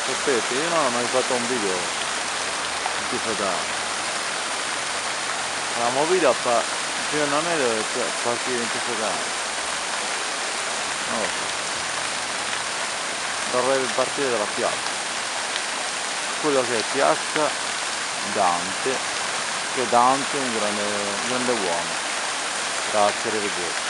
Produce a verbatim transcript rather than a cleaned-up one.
Sapete, io non ho mai fatto un video in Tifadà. La movida fa più non è dove partire in Tifadà. Non lo so. Dovrebbe partire dalla piazza. Quello che è piazza Dante, che Dante è un grande, un grande uomo. Grazie, arrivederci.